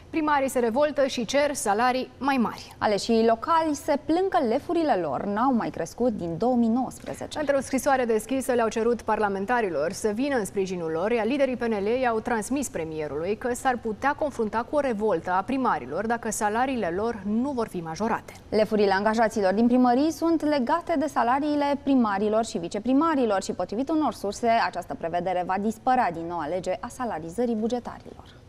Primarii se revoltă și cer salarii mai mari. Aleșii locali se plâng că lefurile lor n-au mai crescut din 2019. Într-o scrisoare deschisă le-au cerut parlamentarilor să vină în sprijinul lor, iar liderii PNL i-au transmis premierului că s-ar putea confrunta cu o revoltă a primarilor dacă salariile lor nu vor fi majorate. Lefurile angajaților din primării sunt legate de salariile primarilor și viceprimarilor și, potrivit unor surse, această prevedere va dispărea din noua lege a salarizării bugetarilor.